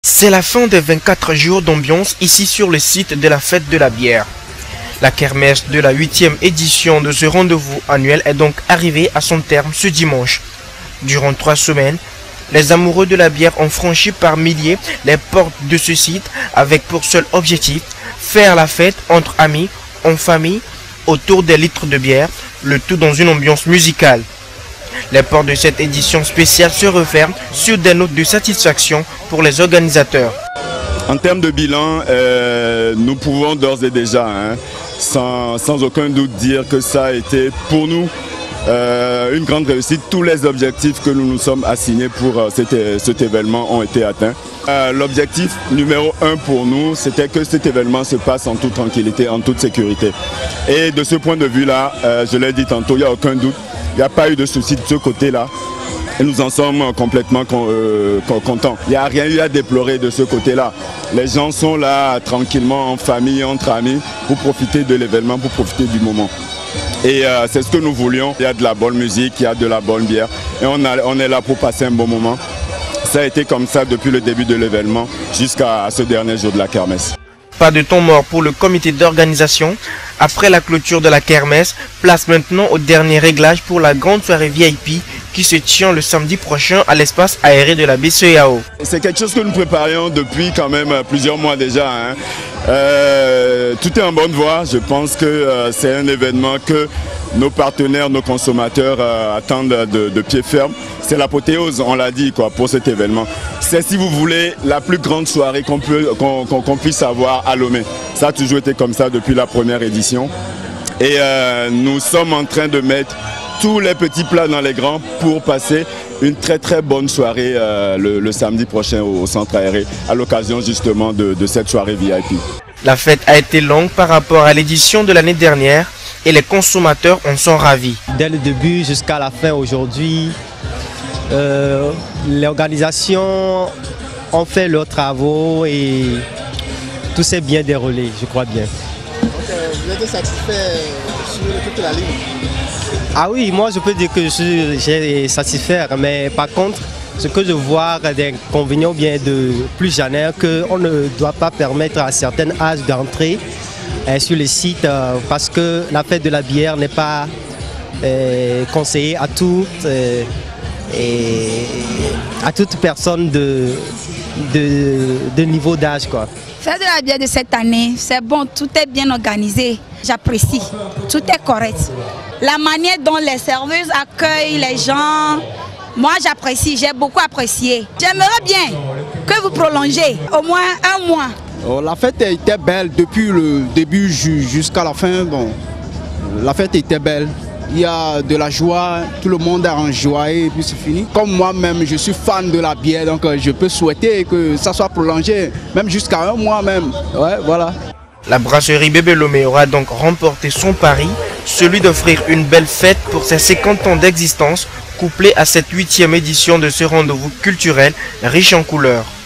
C'est la fin des 24 jours d'ambiance ici sur le site de la fête de la bière. La kermesse de la 8e édition de ce rendez-vous annuel est donc arrivée à son terme ce dimanche. Durant 3 semaines, les amoureux de la bière ont franchi par milliers les portes de ce site avec pour seul objectif faire la fête entre amis, en famille, autour des litres de bière, le tout dans une ambiance musicale. Les portes de cette édition spéciale se referment sur des notes de satisfaction pour les organisateurs. En termes de bilan, nous pouvons d'ores et déjà, sans aucun doute dire que ça a été pour nous une grande réussite. Tous les objectifs que nous nous sommes assignés pour cet événement ont été atteints. L'objectif numéro 1 pour nous, c'était que cet événement se passe en toute tranquillité, en toute sécurité. Et de ce point de vue-là, je l'ai dit tantôt, il n'y a aucun doute, il n'y a pas eu de souci de ce côté-là. Et nous en sommes complètement contents. Il n'y a rien eu à déplorer de ce côté-là. Les gens sont là tranquillement, en famille, entre amis, pour profiter de l'événement, pour profiter du moment. Et c'est ce que nous voulions. Il y a de la bonne musique, il y a de la bonne bière. Et on est là pour passer un bon moment. Ça a été comme ça depuis le début de l'événement jusqu'à ce dernier jour de la kermesse. Pas de temps mort pour le comité d'organisation. Après la clôture de la kermesse, place maintenant au dernier réglage pour la grande soirée VIP qui se tient le samedi prochain à l'espace aéré de la BCEAO. C'est quelque chose que nous préparions depuis quand même plusieurs mois déjà. Tout est en bonne voie. Je pense que c'est un événement que nos partenaires, nos consommateurs attendent de pied ferme. C'est l'apothéose, on l'a dit, pour cet événement. C'est, si vous voulez, la plus grande soirée qu'on puisse avoir à Lomé. Ça a toujours été comme ça depuis la première édition. Et nous sommes en train de mettre tous les petits plats dans les grands pour passer une très bonne soirée le samedi prochain au centre aéré, à l'occasion justement de cette soirée VIP. La fête a été longue par rapport à l'édition de l'année dernière et les consommateurs en sont ravis. Dès le début jusqu'à la fin aujourd'hui, les organisations ont fait leurs travaux et tout s'est bien déroulé, je crois bien. Donc, vous êtes satisfait sur toute la ligne? Ah oui, moi je peux dire que j'ai satisfait, mais par contre, ce que je vois des inconvénients bien de plus jamais, qu'on ne doit pas permettre à certains âges d'entrer sur le site parce que la fête de la bière n'est pas conseillée à toute personne de niveau d'âge, quoi. Fête de la bière de cette année, c'est bon, tout est bien organisé. J'apprécie, tout est correct. La manière dont les serveuses accueillent les gens, moi j'apprécie, j'ai beaucoup apprécié. J'aimerais bien que vous prolongez au moins un mois. La fête était belle depuis le début jusqu'à la fin. Bon, la fête était belle. Il y a de la joie, tout le monde est en joie et puis c'est fini. Comme moi-même, je suis fan de la bière, donc je peux souhaiter que ça soit prolongé, même jusqu'à un mois même. Ouais, voilà. La brasserie Bébé Lomé aura donc remporté son pari, celui d'offrir une belle fête pour ses 50 ans d'existence, couplée à cette 8e édition de ce rendez-vous culturel riche en couleurs.